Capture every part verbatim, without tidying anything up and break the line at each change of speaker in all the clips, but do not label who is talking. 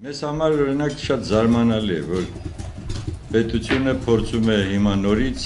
Մեզ համար օրինակ շատ զարմանալի է, որ պետությունը փորձում է հիմա նորից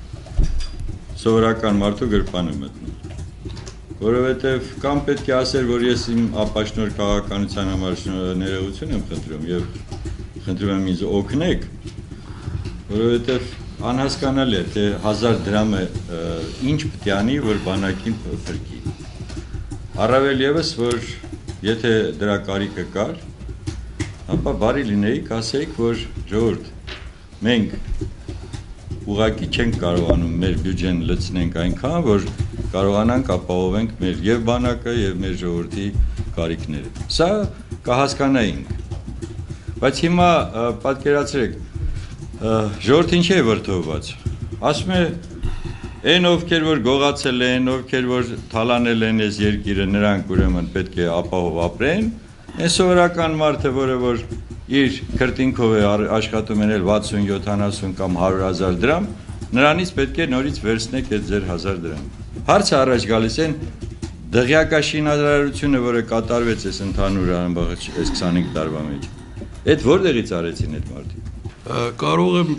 սովորական մարդու գրպանը մտնել, որովհետև կամ պետք է ասել, որ ես իմ ապաշնոր քաղաքականության համար ներողություն եմ խնդրում եւ խնդրում եմ ինձ օգնեք, որովհետև անհասկանալի է, թե հազար դրամը ինչ պետք է անի, որ բանակին փրկի։ Առավել եւս, որ եթե դրա կարիքը կար, ապա բարի լինեիք, ասեիք, որ ժողովուրդ, մենք ուղղակի չենք կարողանում մեր բյուջեն լցնենք այնքան, որ կարողանանք ապահովենք մեր եւ բանակը եւ մեր ժողովրդի կարիքները։ Սա կհասկանայինք։ Բայց հիմա պատկերացրեք, ժողովուրդը ինչ է վրդովված։ Ասում է, այն ովքեր որ գողացել են, ովքեր որ թալանել են այս երկիրը, նրանք ուրեմն պետք է ապահով ապրեն, այն սովորական մարդը, որը որ իր քրտինքով է աշխատում ենել վաթսուն, յոթանասուն կամ հարյուր հազար դրամ, նրանից պետք է նորից վերցնեք այդ ձեր հազար դրամ։ Հարցը առաջ գալիս են դղյակաշինարարությունը, որը կատարվեց այս ընդհանուր ամբողջ այս քսանհինգ տարվա մեջ։ Այդ որտեղից արեցին այդ մարդիկ։
Կարող եմ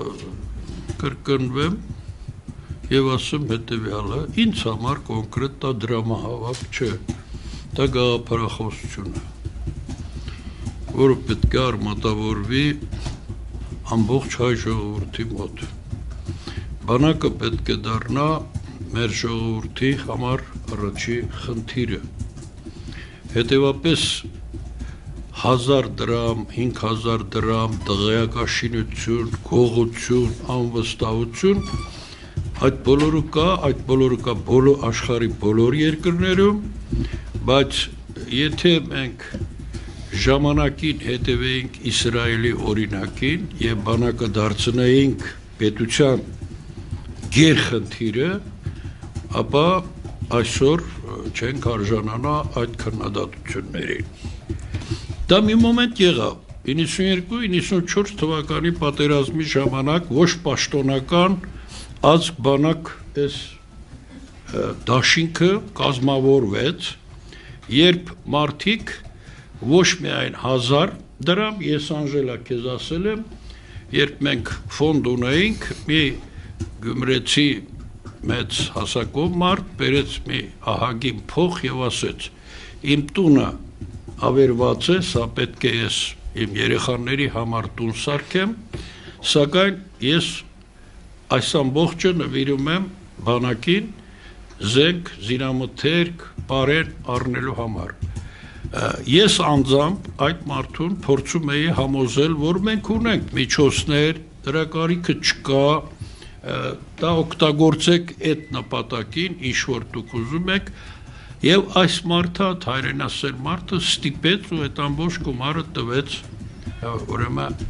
կրկնվեմ եւ ասեմ հետեւյալը, ինձ համար կոնկրետ դա դրամահավաք չէ, դա գաղափարախոսություն է, որը պետք է արմատավորվի ամբողջ հայ ժողովրդի մոտ։ Բանակը պետք է դառնա մեր ժողովրդի համար առաջի խնդիրը։ Հետևապես հազար դրամ, հինգ հազար դրամ, դղյակաշինություն, գողություն, անվստահություն, այդ բոլորը կա, այդ բոլորը կա բոլոր աշխարհի բոլոր երկրներում, բայց եթե մենք ժամանակին հետևեինք Իսրայելի օրինակին եւ բանակը դարձնեինք պետության գերխնդիրը, ապա այսօր չենք արժանանա այդ քննադատություններին։ Դա մի մոմենտ եղավ իննսունյոթ իննսունչորս թվականի պատերազմի ժամանակ ոչ պաշտոնական ազգ բանակ այս դաշինքը կազմավորվեց, երբ մարդիկ ոչ միայն հազար դրամ, ես Անժելա քեզ ասել եմ, երբ մենք ֆոնդ ունեինք, մի գյումրեցի մեծ հասակով մարդ բերեց մի ահագին փող եւ ասեց. իմ տունը ավերված է, սա պետք է ես իմ երեխաների համար տուն սարքեմ, սակայն ես այս ամբողջը նվիրում եմ բանակին զենք, զինամթերք, պարեն առնելու համար։ Ես անձամբ այդ մարդուն փորձում էի համոզել, որ մենք ունենք միջոցներ, դրա կարիքը չկա, դա օգտագործեք այդ նպատակին, ինչ որ դուք ուզում եք, եւ այս մարդը, հայրենասեր մարդը ստիպեց ու այդ ամբողջ գումարը տվեց ուրեմն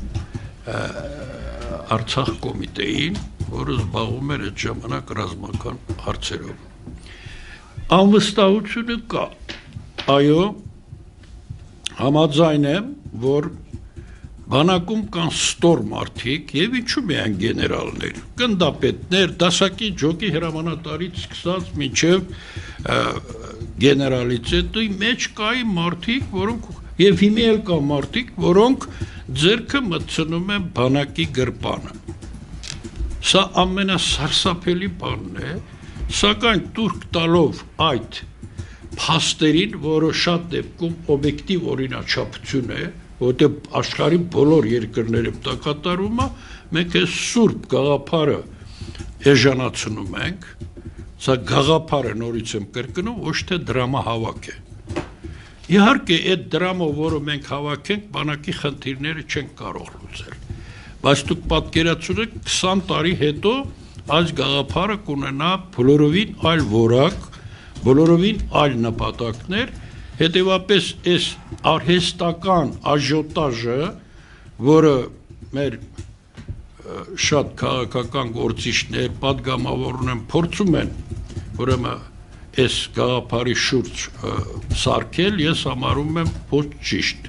Արցախ կոմիտեին, որը զբաղվում էր այդ ժամանակ ռազմական հարցերով։ Անվստահությունը կա, այո, համաձայն եմ, որ բանակում կան ստոր մարդիկ եւ ինչու միայն գեներալներ, գնդապետներ, դասակի ջոկի հրամանատարից սկսած մինչեւ գեներալիտետի մեջ կային մարդիկ, որոնք եւ հիմա էլ կան մարդիկ, որոնք ձեռքը մտցնում են բանակի գրպանը։ Սա ամենասարսափելի բանն է, սակայն տուրք տալով այդ փաստերին, որը շատ դեպքում օբյեկտիվ օրինաչափություն է, որտեղ աշխարհի բոլոր երկրներում դա կատարվում է, մենք այս սուրբ գաղափարը էժանացնում ենք, սա գաղափարը նորից եմ կրկնում, ոչ թե դրամահավաք է։ Իհարկե, այդ դրամը, որը մենք հավաքենք, բանակի խնդիրները չենք կարող լուծել, բայց դուք պատկերացրեք քսան տարի հետո այս գաղափարը կունենա բոլորովին այլ որակ, բոլորովին այլ նպատակներ, հետևապես այս արհեստական աժոտաժը, որը մեր շատ քաղաքական գործիչներ, պատգամավորներ փորձում են, ուրեմն այս գաղափարի շուրջ սարքել, ես համարում եմ ոչ ճիշտ։